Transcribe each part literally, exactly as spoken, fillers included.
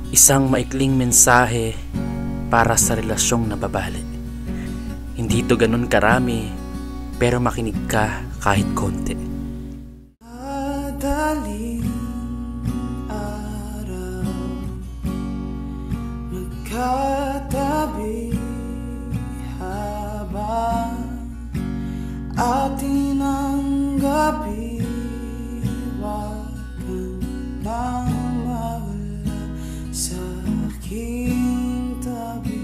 Isang maikling mensahe para sa relasyong nababali. Hindi to ganun karami, pero makinig ka kahit konti. Madaling araw, magkatabi habang atin ang gabi. Wag kang nang mawala sa aking tabi.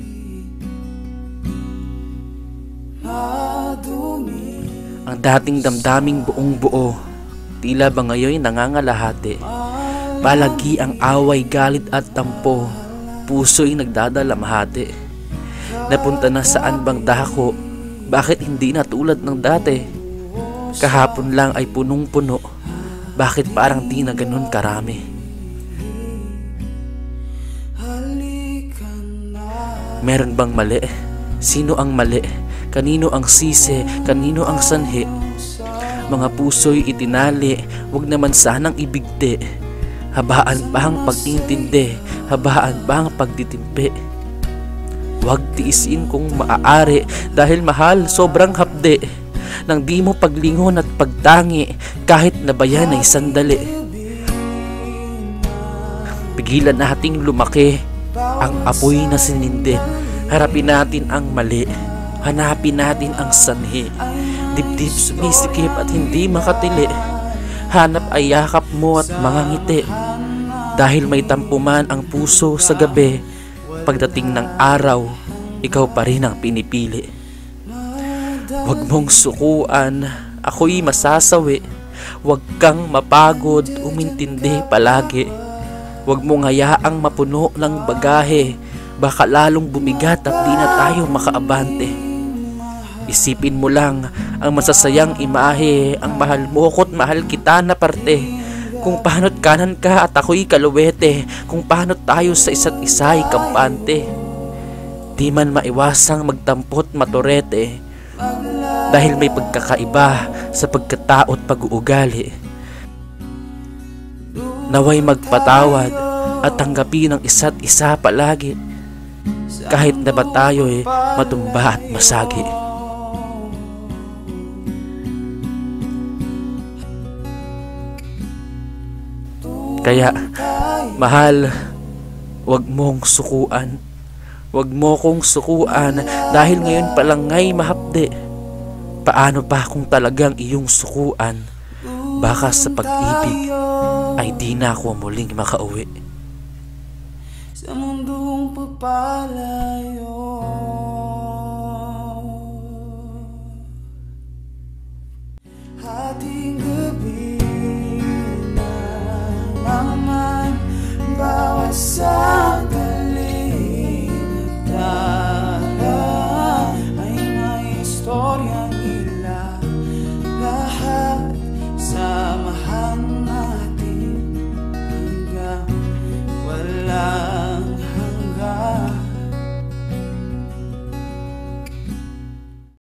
Madumi Ang dating damdaming buong buo, tila ba ngayon nangangalahati. Palagi ang away, galit at tampo, puso'y nagdadalamhati. Napunta na saan bang dako? Bakit hindi na tulad ng dati? Kahapon lang ay punong-puno, bakit parang di na ganun karami? Meron bang mali? Sino ang mali? Kanino ang sisi? Kanino ang sanhi? Mga puso'y itinali, wag naman sanang ibigti. Habaan pa ang pag-intindi, habaan pa ang pagtitimpi. Wag tiisin kung maaari, dahil mahal sobrang hapde. Nang di mo paglingon at pagtangi, kahit na bayan ay sandali. Pigilan nating lumaki ang apoy na sinindi. Harapin natin ang mali, hanapin natin ang sanhi. Dibdib sumisikip at hindi makatili. Hanap ay yakap mo at mga ngiti. Dahil may tampuman ang puso sa gabi, pagdating ng araw, ikaw pa rin ang pinipili. Huwag mong sukuan, ako'y masasawi. Huwag kang mapagod, umintindi palagi. Huwag mong hayaang mapuno ng bagahe, baka lalong bumigat at di na tayo makaabante. Isipin mo lang ang masasayang imahe, ang mahal mo ko't mahal kita na parte. Kung paano't kanan ka at ako'y kaluwete, kung paano tayo sa isa't isa'y kampante. Di man maiwasang magtampot maturete, dahil may pagkakaiba sa pagkatao't pag-uugali. Naway magpatawad at tanggapin ang isa't isa palagi, kahit na ba tayo'y matumba at masagi. Kaya, mahal, wag mong sukuan. Wag mo kong sukuan, dahil ngayon palang ngay mahapde. Paano pa kung talagang iyong sukuan? Baka sa pag-ibig ay di na ako muling makauwi. Sa mundong pagpalayo.